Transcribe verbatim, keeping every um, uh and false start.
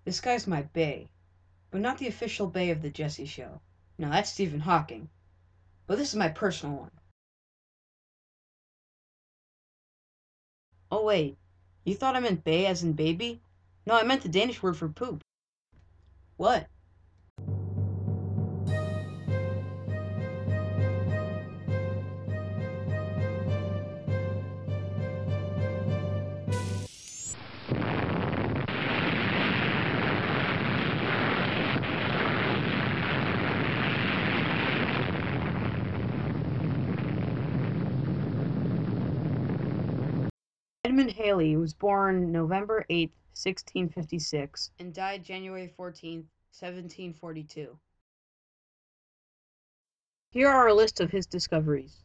This guy's my bae, but not the official bae of the Jesse Show. No, that's Stephen Hawking. But this is my personal one. Oh wait, you thought I meant bae as in baby? No, I meant the Danish word for poop. What? Edmond Halley was born November eighth, sixteen fifty-six, and died January fourteenth, seventeen forty-two. Here are a list of his discoveries.